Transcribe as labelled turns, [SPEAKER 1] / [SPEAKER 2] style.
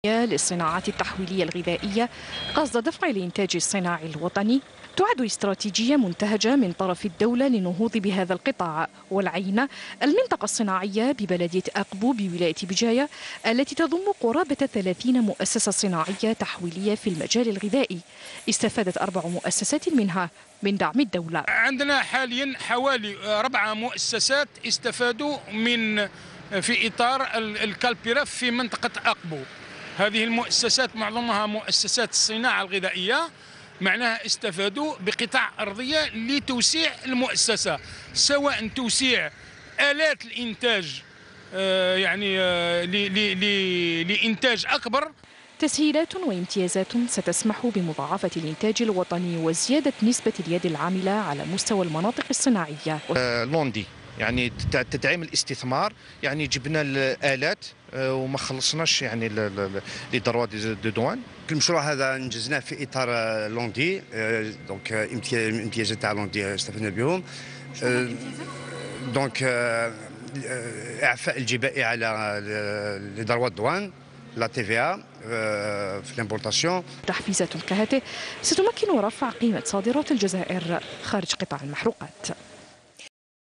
[SPEAKER 1] للصناعات التحويلية الغذائية قصد دفع الإنتاج الصناعي الوطني تعد استراتيجية منتهجة من طرف الدولة للنهوض بهذا القطاع. والعينة المنطقة الصناعية ببلدية أقبو بولاية بجاية التي تضم قرابة 30 مؤسسة صناعية تحويلية في المجال الغذائي، استفادت 4 مؤسسات منها من دعم الدولة.
[SPEAKER 2] عندنا حاليا حوالي 4 مؤسسات استفادوا من في إطار الكالبيراف في منطقة أقبو. هذه المؤسسات معظمها مؤسسات الصناعة الغذائية، معناها استفادوا بقطع أرضية لتوسيع المؤسسة، سواء توسيع آلات الإنتاج لإنتاج أكبر.
[SPEAKER 1] تسهيلات وامتيازات ستسمح بمضاعفة الإنتاج الوطني وزيادة نسبة اليد العاملة على مستوى المناطق الصناعية.
[SPEAKER 3] لوندي يعني تدعيم الاستثمار، يعني جبنا الآلات وما خلصناش يعني لي دروا دو دوان.
[SPEAKER 4] المشروع هذا انجزناه في اطار لوندي، دونك امتيازات تاع لوندي استفدنا بهم. دونك اعفاء الجبائي على لي دروا دوان، لا تي في ا في الامبورتاسيون.
[SPEAKER 1] تحفيزات كهذه ستمكن رفع قيمة صادرات الجزائر خارج قطاع المحروقات.